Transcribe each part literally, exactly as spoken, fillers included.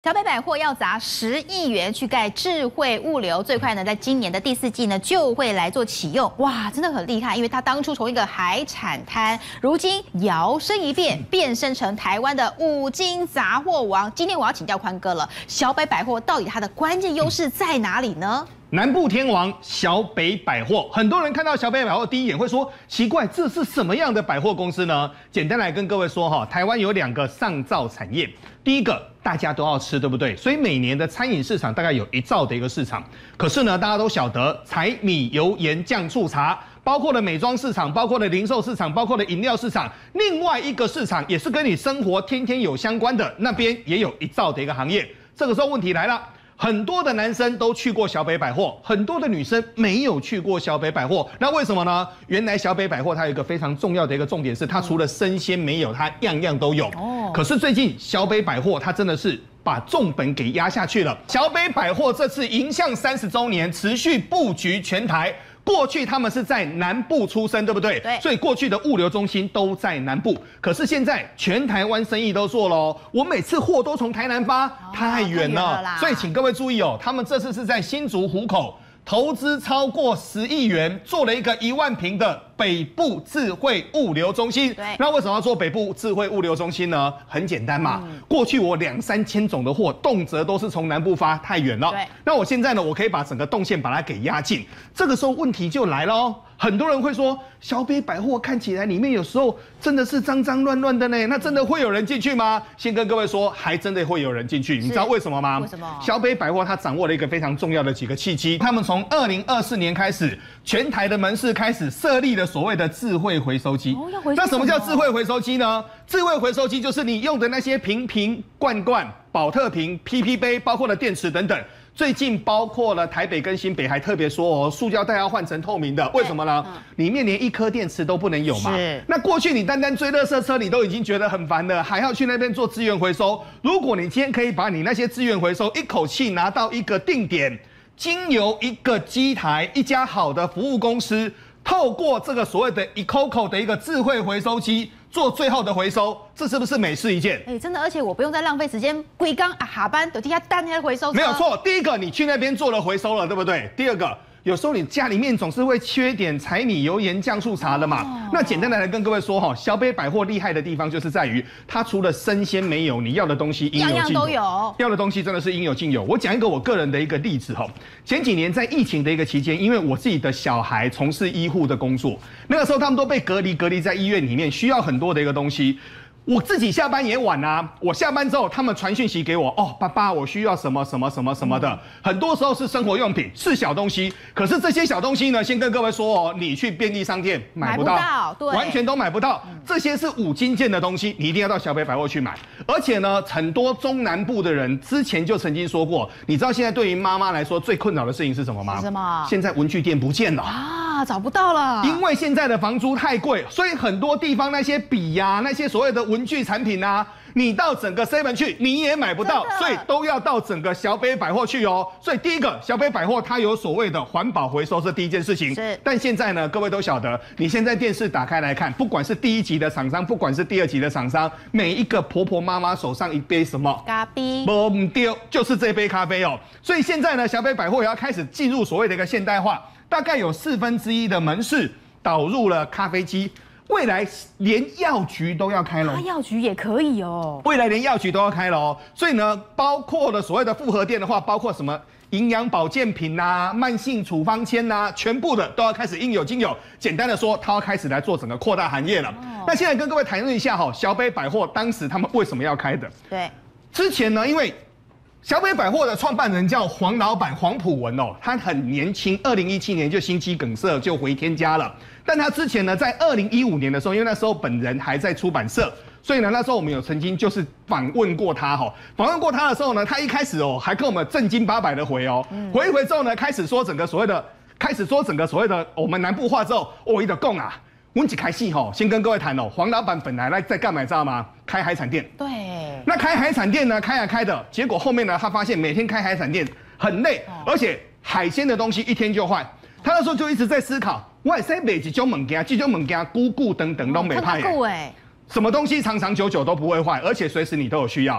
小北百货要砸十亿元去盖智慧物流，最快呢，在今年的第四季呢就会来做启用。哇，真的很厉害，因为它当初从一个海产摊，如今摇身一变，变身成台湾的五金杂货王。今天我要请教宽哥了，小北百货到底它的关键优势在哪里呢？ 南部天王小北百货，很多人看到小北百货第一眼会说奇怪，这是什么样的百货公司呢？简单来跟各位说哈，台湾有两个上兆产业，第一个大家都要吃，对不对？所以每年的餐饮市场大概有一兆的一个市场。可是呢，大家都晓得柴米油盐酱醋茶，包括了美妆市场，包括了零售市场，包括了饮料市场，另外一个市场也是跟你生活天天有相关的，那边也有一兆的一个行业。这个时候问题来了。 很多的男生都去过小北百货，很多的女生没有去过小北百货。那为什么呢？原来小北百货它有一个非常重要的一个重点是，它除了生鲜没有，它样样都有。哦。可是最近小北百货它真的是把重本给压下去了。小北百货这次迎向三十周年，持续布局全台。 过去他们是在南部出生，对不对？对。所以过去的物流中心都在南部，可是现在全台湾生意都做喽。我每次货都从台南发，哦、太远了。了所以请各位注意哦，他们这次是在新竹湖口投资超过十亿元，做了一个一万坪的北部智慧物流中心。对。那为什么要做北部智慧物流中心呢？很简单嘛，嗯、过去我两三千种的货，动辄都是从南部发，太远了。对。那我现在呢，我可以把整个动线把它给压近。 这个时候问题就来了哦，很多人会说小北百货看起来里面有时候真的是脏脏乱乱的呢，那真的会有人进去吗？先跟各位说，还真的会有人进去，你知道为什么吗？为什么？小北百货它掌握了一个非常重要的几个契机，他们从二零二四年开始，全台的门市开始设立了所谓的智慧回收机。哦，要回收。那什么叫智慧回收机呢？智慧回收机就是你用的那些瓶瓶罐罐、保特瓶、P P 杯，包括了电池等等。 最近包括了台北跟新北，还特别说哦，塑胶袋要换成透明的，为什么呢？嗯、里面连一颗电池都不能有嘛。是。那过去你单单追垃圾车，你都已经觉得很烦了，还要去那边做资源回收。如果你今天可以把你那些资源回收一口气拿到一个定点，经由一个机台，一家好的服务公司，透过这个所谓的 Ecoco 的一个智慧回收机。 做最后的回收，这是不是美事一件？哎、欸，真的，而且我不用再浪费时间，归缸啊下班等底下单那个回收车。没有错，第一个你去那边做了回收了，对不对？第二个，有时候你家里面总是会缺点柴米油盐酱醋茶的嘛。哦、那简单的来跟各位说哈，小北百货厉害的地方就是在于，它除了生鲜没有，你要的东西应有尽有，样样都有，要的东西真的是应有尽有。我讲一个我个人的一个例子哈，前几年在疫情的一个期间，因为我自己的小孩从事医护的工作。 那个时候他们都被隔离，隔离在医院里面，需要很多的一个东西。我自己下班也晚啊，我下班之后，他们传讯息给我，哦，爸爸，我需要什么什么什么什么的。嗯、很多时候是生活用品，是小东西。可是这些小东西呢，先跟各位说哦，你去便利商店买不到，买不到对，完全都买不到。嗯、这些是五金件的东西，你一定要到小北百货去买。而且呢，很多中南部的人之前就曾经说过，你知道现在对于妈妈来说最困扰的事情是什么吗？是什么？现在文具店不见了啊，找不到了。因为现在的房租太贵，所以很多地方那些笔呀、啊，那些所谓的文具产品啊，你到整个 seven 去你也买不到，所以都要到整个小北百货去哦。所以第一个，小北百货它有所谓的环保回收，是第一件事情。是。但现在呢，各位都晓得，你现在电视打开来看，不管是第一集的厂商，不管是第二集的厂商，每一个婆婆妈妈手上一杯什么咖啡，不丢，就是这杯咖啡哦。所以现在呢，小北百货也要开始进入所谓的一个现代化，大概有四分之一的门市导入了咖啡机。 未来连药局都要开了，啊，药局也可以哦。未来连药局都要开了哦，所以呢，包括了所谓的复合店的话，包括什么营养保健品呐、啊、慢性处方签呐、啊，全部的都要开始应有尽有。简单的说，它要开始来做整个扩大行业了。哦、那现在跟各位谈论一下哈，小北百货当时他们为什么要开的？对，之前呢，因为 小北百货的创办人叫黄老板黄普文哦，他很年轻，二零一七年就心肌梗塞就回天家了。但他之前呢，在二零一五年的时候，因为那时候本人还在出版社，所以呢，那时候我们有曾经就是访问过他哈。访问过他的时候呢，他一开始哦还跟我们正经八百的回哦，嗯、回一回之后呢，开始说整个所谓的，开始说整个所谓的我们南部话之后，我一的供啊。 我一开戏吼，先跟各位谈哦，黄老板本来在干嘛，知道吗？开海产店。对。那开海产店呢，开啊开的，结果后面呢，他发现每天开海产店很累，哦、而且海鲜的东西一天就坏。他那时候就一直在思考，我在买几种物件，几种物件咕咕等等都没坏。哎。什么东西长长久久都不会坏，而且随时你都有需要。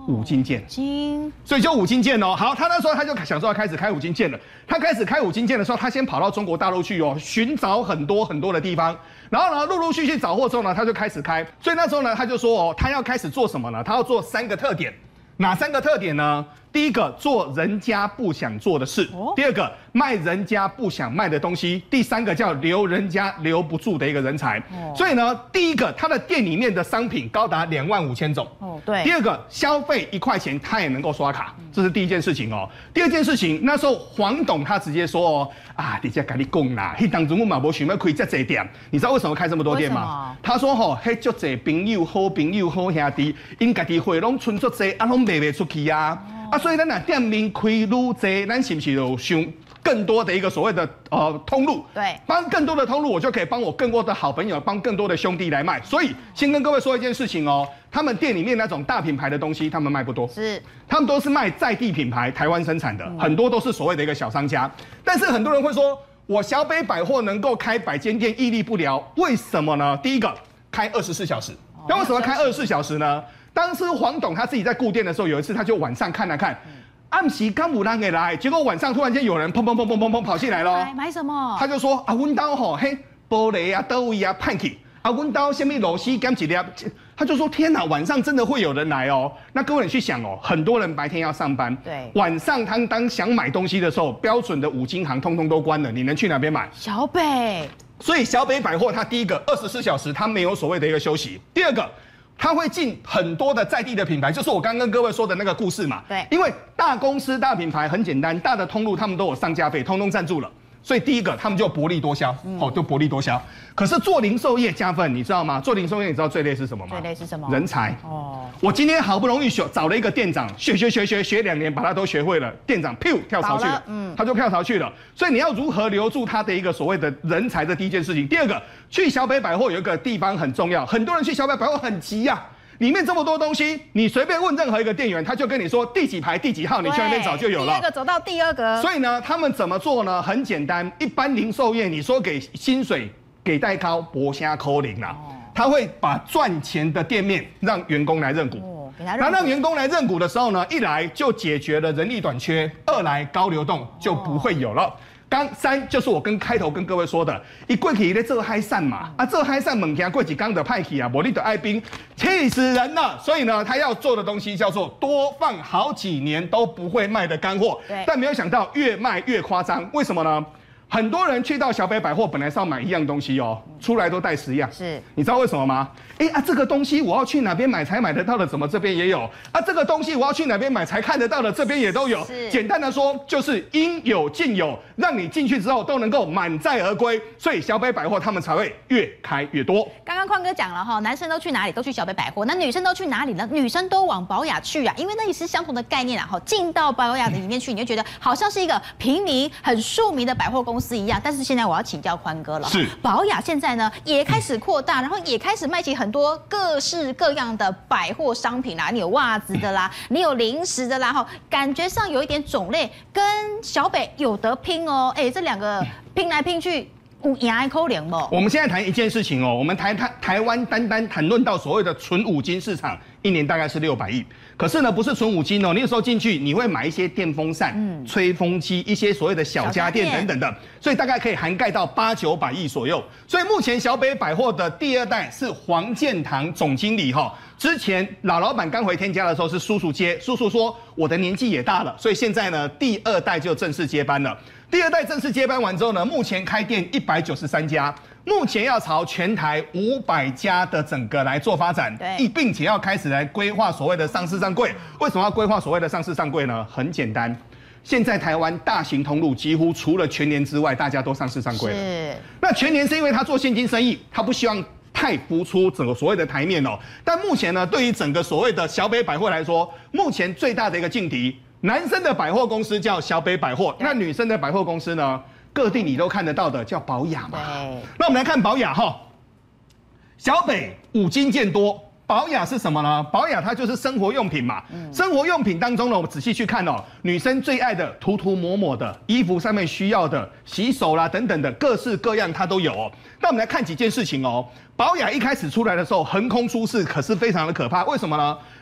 五金件， 金， 所以就五金件哦。好，他那时候他就想说要开始开五金件了。他开始开五金件的时候，他先跑到中国大陆去哦，寻找很多很多的地方，然后呢，陆陆续续找货之后呢，他就开始开。所以那时候呢，他就说哦，他要开始做什么呢？他要做三个特点，哪三个特点呢？第一个，做人家不想做的事； 哦、 第二个，卖人家不想卖的东西；第三个叫留人家留不住的一个人才。哦、所以呢，第一个，他的店里面的商品高达两万五千种。 哦，对。 第二个，消费一块钱他也能够刷卡，这是第一件事情哦。第二件事情，那时候黄董他直接说哦，啊，你这跟你讲啦，迄当中我嘛无想要开这济店，你知道为什么开这么多店吗？他说吼、哦，迄足济朋友、好朋友、好兄弟，因家己会拢存足济，啊，拢卖袂出去啊。哦啊，所以咱呐店面开愈多，咱是不是有想更多的一个所谓的呃通路？ 对， 帮更多的通路，我就可以帮我更多的好朋友，帮更多的兄弟来卖。所以先跟各位说一件事情哦，他们店里面那种大品牌的东西，他们卖不多， 是， 他们都是卖在地品牌，台湾生产的，嗯、很多都是所谓的一个小商家。但是很多人会说，我小北百货能够开百间店屹立不摇，为什么呢？第一个，开二十四小时。那、哦、为什么开二十四小时呢？当时黄董他自己在顾店的时候，有一次他就晚上看了看，暗时刚不让给来，结果晚上突然间有人砰砰砰砰砰砰跑进来了， 买什么？ 他就说啊，阮兜吼嘿玻璃啊、刀位啊派去，啊阮兜什么螺丝减几粒，他就说天哪，晚上真的会有人来哦。那各位你去想哦，很多人白天要上班， 对， 晚上他当想买东西的时候，标准的五金行通通都关了，你能去哪边买？ 小北。 所以小北百货它第一个二十四小时它没有所谓的一个休息，第二个。他会进很多的在地的品牌，就是我刚刚跟各位说的那个故事嘛。 对， 因为大公司、大品牌很简单，大的通路他们都有上架费，通通赞助了，所以第一个他们就薄利多销，嗯、哦，就薄利多销。可是做零售业加分，你知道吗？做零售业你知道最累是什么吗？ 最累是什么？ 人才。 哦， 我今天好不容易学找了一个店长，学学学学学两年，把他都学会了，店长噗跳槽去了，嗯，他就跳槽去了。所以你要如何留住他的一个所谓的人才的第一件事情。第二个，去小北百货有一个地方很重要，很多人去小北百货很急呀、啊。里面这么多东西，你随便问任何一个店员，他就跟你说第几排第几号，你去那边找就有了。 第二个走到第二个。 所以呢，他们怎么做呢？很简单，一般零售业，你说给薪水给代高，博虾扣零啦，他会把赚钱的店面让员工来认股。哦，给他认股。那让员工来认股的时候呢，一来就解决了人力短缺，二来高流动就不会有了。刚三就是我跟开头跟各位说的，一过去咧做嗨散嘛，啊做嗨散物件过几缸的派去啊，无你的爱兵，气死人了。所以呢，他要做的东西叫做多放好几年都不会卖的干货。但没有想到越卖越夸张，为什么呢？很多人去到小北百货，本来是要买一样东西哦，出来都带十样。是，你知道为什么吗？哎啊，这个东西我要去哪边买才买得到的？怎么这边也有？啊，这个东西我要去哪边买才看得到的？这边也都有。简单的说，就是应有尽有，让你进去之后都能够满载而归。所以小北百货他们才会越开越多。 刚刚匡哥讲了哈，男生都去哪里？都去小北百货。那女生都去哪里呢？女生都往宝雅去啊，因为那也是相同的概念啊。哈，进到宝雅的里面去，你就觉得好像是一个平民、很庶民的百货公司一样。但是现在我要请教宽哥了， 是宝雅现在呢也开始扩大，然后也开始卖起很多各式各样的百货商品啦，你有袜子的啦，你有零食的啦，哈，感觉上有一点种类跟小北有得拼哦，哎，这两个拼来拼去。有赢的可能不？ 我们现在谈一件事情哦，我们台台台湾单单谈论到所谓的纯五金市场，一年大概是六百亿。可是呢，不是纯五金哦，你有时候进去你会买一些电风扇、嗯、吹风机、一些所谓的小家电等等的，所以大概可以涵盖到八九百亿左右。所以目前小北百货的第二代是黄建堂总经理哈。之前老老板刚回天家的时候是叔叔接，叔叔说我的年纪也大了，所以现在呢第二代就正式接班了。第二代正式接班完之后呢，目前开店一百九十三家，目前要朝全台五百家的整个来做发展，对，并且要开始来规划所谓的上市上柜。为什么要规划所谓的上市上柜呢？很简单，现在台湾大型通路几乎除了全联之外，大家都上市上柜了。是，那全联是因为他做现金生意，他不希望太浮出整个所谓的台面哦。但目前呢，对于整个所谓的小北百货来说，目前最大的一个劲敌。男生的百货公司叫小北百货，那女生的百货公司呢？各地你都看得到的叫宝雅嘛。那我们来看宝雅哈，小北五金件多，宝雅是什么呢？宝雅它就是生活用品嘛。嗯、生活用品当中呢，我们仔细去看哦，女生最爱的涂涂抹抹的衣服上面需要的洗手啦等等的各式各样它都有哦。那我们来看几件事情哦。宝雅一开始出来的时候横空出世，可是非常的可怕。为什么呢？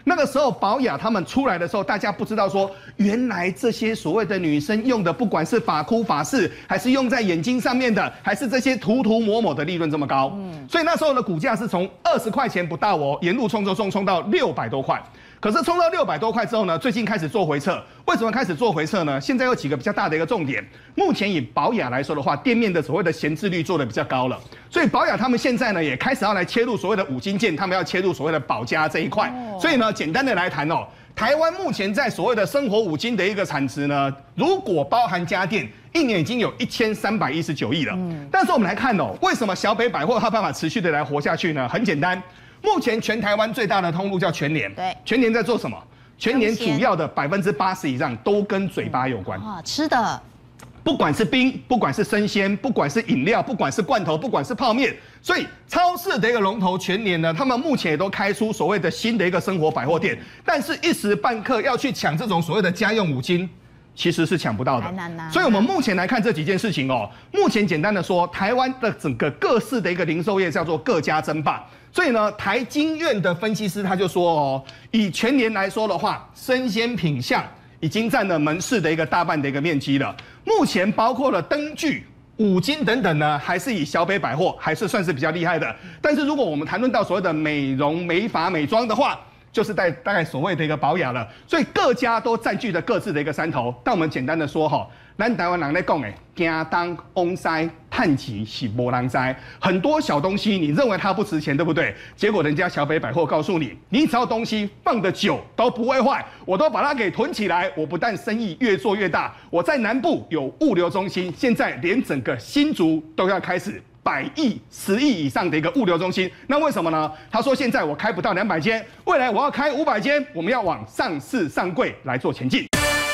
那个时候宝雅他们出来的时候，大家不知道说，原来这些所谓的女生用的，不管是发箍、发饰，还是用在眼睛上面的，还是这些涂涂抹抹的利润这么高。嗯，所以那时候的股价是从二十块钱不到哦，沿路冲冲冲冲到六百多块。可是冲到六百多块之后呢，最近开始做回撤。为什么开始做回撤呢？现在有几个比较大的一个重点。目前以宝雅来说的话，店面的所谓的闲置率做的比较高了，所以宝雅他们现在呢也开始要来切入所谓的五金件，他们要切入所谓的保家这一块。所以呢，简单的来谈哦，台湾目前在所谓的生活五金的一个产值呢，如果包含家电，一年已经有一千三百一十九亿了。嗯，但是我们来看哦，为什么小北百货它办法持续的来活下去呢？很简单。目前全台湾最大的通路叫全联，对，全联在做什么？全联主要的百分之八十以上都跟嘴巴有关。 哇，吃的， 不管是冰，不管是生鲜，不管是饮料，不管是罐头，不管是泡面，所以超市的一个龙头全联呢，他们目前也都开出所谓的新的一个生活百货店，但是一时半刻要去抢这种所谓的家用五金，其实是抢不到的，所以我们目前来看这几件事情哦，目前简单的说，台湾的整个各式的一个零售业叫做各家争霸。所以呢，台经院的分析师他就说哦，以全年来说的话，生鲜品项已经占了门市的一个大半的一个面积了。目前包括了灯具、五金等等呢，还是以小北百货还是算是比较厉害的。但是如果我们谈论到所谓的美容、美发、美妆的话，就是在大概所谓的一个保养了。所以各家都占据了各自的一个山头。但我们简单的说哈，咱台湾人在讲诶，惊当翁塞探钱是无人知，很多小东西你认为它不值钱，对不对？结果人家小北百货告诉你，你只要东西放得久都不会坏，我都把它给囤起来。我不但生意越做越大，我在南部有物流中心，现在连整个新竹都要开始百亿、十亿以上的一个物流中心。那为什么呢？他说现在我开不到两百间，未来我要开五百间，我们要往上市上柜来做前进。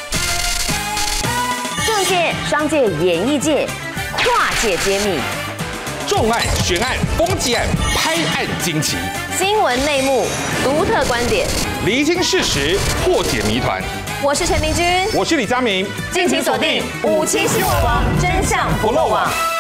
政界、商界、演艺界，跨界揭秘， 重案、悬案、攻击案、拍案惊奇， 新闻内幕、独特观点， 厘清事实，破解谜团。 我是陈明君， 我是李佳明， 敬请锁定五七新闻网，真相不漏网。